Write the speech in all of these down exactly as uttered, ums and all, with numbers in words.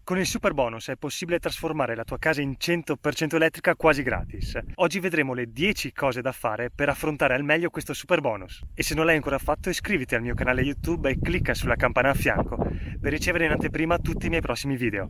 Con il super bonus è possibile trasformare la tua casa in cento per cento elettrica quasi gratis. Oggi vedremo le dieci cose da fare per affrontare al meglio questo super bonus. E se non l'hai ancora fatto, iscriviti al mio canale YouTube e clicca sulla campana a fianco per ricevere in anteprima tutti i miei prossimi video.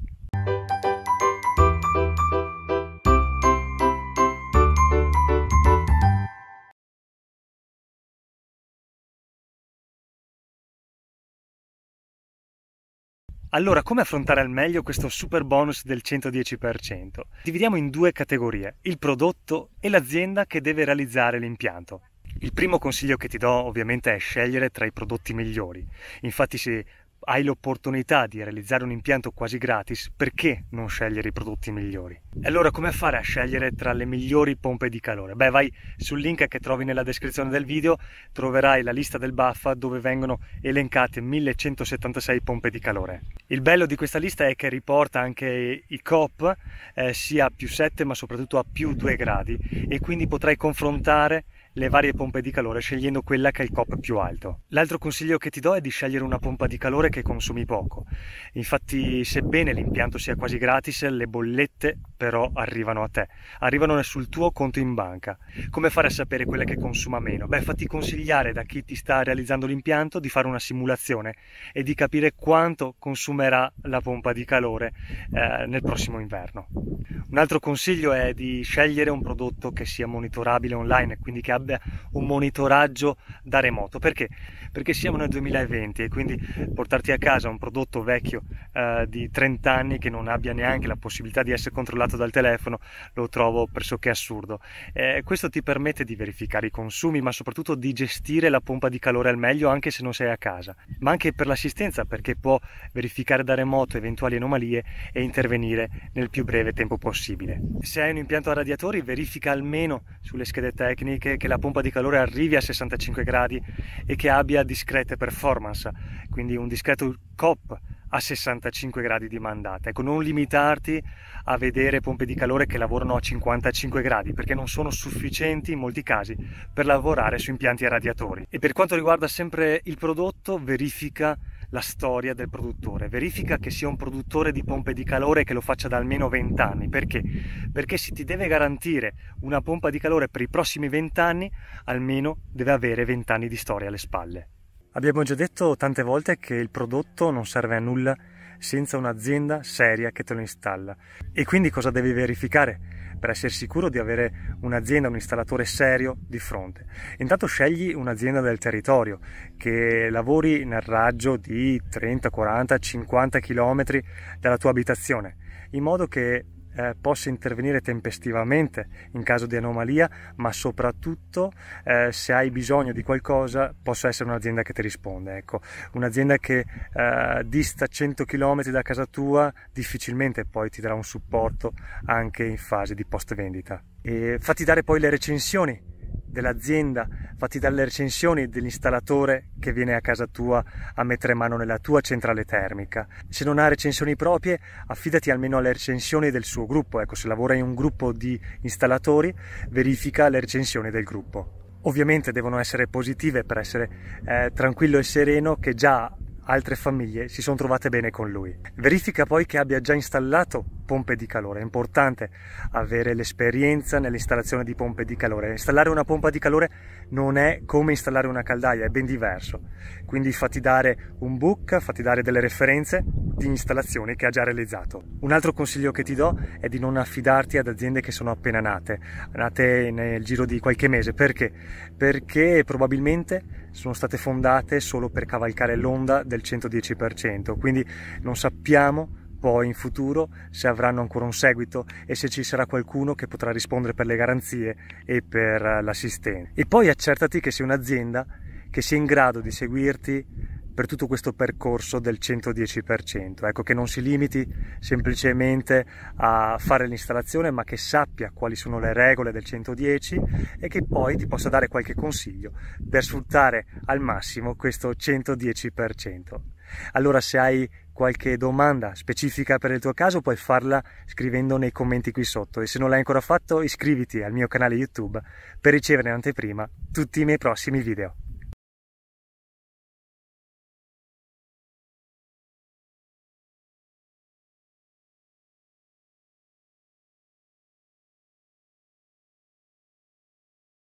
Allora, come affrontare al meglio questo super bonus del centodieci per cento? Dividiamo in due categorie, il prodotto e l'azienda che deve realizzare l'impianto. Il primo consiglio che ti do ovviamente è scegliere tra i prodotti migliori. Infatti, se hai l'opportunità di realizzare un impianto quasi gratis, perché non scegliere i prodotti migliori? E allora come fare a scegliere tra le migliori pompe di calore? Beh, vai sul link che trovi nella descrizione del video, troverai la lista del Buffa dove vengono elencate millecentosettantasei pompe di calore. Il bello di questa lista è che riporta anche i C O P, eh, sia a più sette ma soprattutto a più due gradi, e quindi potrai confrontare le varie pompe di calore scegliendo quella che ha il C O P più alto. L'altro consiglio che ti do è di scegliere una pompa di calore che consumi poco. Infatti, sebbene l'impianto sia quasi gratis, le bollette però arrivano a te, arrivano sul tuo conto in banca. Come fare a sapere quella che consuma meno? Beh, fatti consigliare da chi ti sta realizzando l'impianto di fare una simulazione e di capire quanto consumerà la pompa di calore eh, nel prossimo inverno. Un altro consiglio è di scegliere un prodotto che sia monitorabile online, quindi che abbia un monitoraggio da remoto. Perché? Perché siamo nel duemilaventi e quindi portarti a casa un prodotto vecchio eh, di trenta anni che non abbia neanche la possibilità di essere controllato dal telefono lo trovo pressoché assurdo. Eh, questo ti permette di verificare i consumi, ma soprattutto di gestire la pompa di calore al meglio anche se non sei a casa, ma anche per l'assistenza, perché può verificare da remoto eventuali anomalie e intervenire nel più breve tempo possibile. Se hai un impianto a radiatori, verifica almeno sulle schede tecniche che la pompa di calore arrivi a sessantacinque gradi e che abbia discrete performance, quindi un discreto C O P a sessantacinque gradi di mandata. Ecco, non limitarti a vedere pompe di calore che lavorano a cinquantacinque gradi, perché non sono sufficienti in molti casi per lavorare su impianti a radiatori. E per quanto riguarda sempre il prodotto, verifica la storia del produttore, verifica che sia un produttore di pompe di calore che lo faccia da almeno venti anni. Perché? Perché se ti deve garantire una pompa di calore per i prossimi venti anni, almeno deve avere venti anni di storia alle spalle. Abbiamo già detto tante volte che il prodotto non serve a nulla senza un'azienda seria che te lo installa. E quindi cosa devi verificare per essere sicuro di avere un'azienda, un installatore serio di fronte? Intanto scegli un'azienda del territorio che lavori nel raggio di trenta, quaranta, cinquanta chilometri dalla tua abitazione, in modo che Eh, possa intervenire tempestivamente in caso di anomalia, ma soprattutto eh, se hai bisogno di qualcosa possa essere un'azienda che ti risponde. Ecco, un'azienda che eh, dista cento chilometri da casa tua difficilmente poi ti darà un supporto anche in fase di post vendita. E fatti dare poi le recensioni dell'azienda, fatti dare le recensioni dell'installatore che viene a casa tua a mettere mano nella tua centrale termica. Se non ha recensioni proprie, affidati almeno alle recensioni del suo gruppo. Ecco, se lavora in un gruppo di installatori, verifica le recensioni del gruppo. Ovviamente devono essere positive per essere eh, tranquillo e sereno che già altre famiglie si sono trovate bene con lui. Verifica poi che abbia già installato pompe di calore. È importante avere l'esperienza nell'installazione di pompe di calore. Installare una pompa di calore non è come installare una caldaia, è ben diverso. Quindi fatti dare un book, fatti dare delle referenze di installazioni che ha già realizzato. Un altro consiglio che ti do è di non affidarti ad aziende che sono appena nate, nate nel giro di qualche mese. Perché? Perché probabilmente sono state fondate solo per cavalcare l'onda del centodieci per cento, quindi non sappiamo poi in futuro se avranno ancora un seguito e se ci sarà qualcuno che potrà rispondere per le garanzie e per l'assistenza. E poi accertati che sia un'azienda che sia in grado di seguirti per tutto questo percorso del centodieci per cento. Ecco, che non si limiti semplicemente a fare l'installazione, ma che sappia quali sono le regole del centodieci e che poi ti possa dare qualche consiglio per sfruttare al massimo questo centodieci per cento. Allora, se hai qualche domanda specifica per il tuo caso, puoi farla scrivendo nei commenti qui sotto, e se non l'hai ancora fatto iscriviti al mio canale YouTube per ricevere in anteprima tutti i miei prossimi video.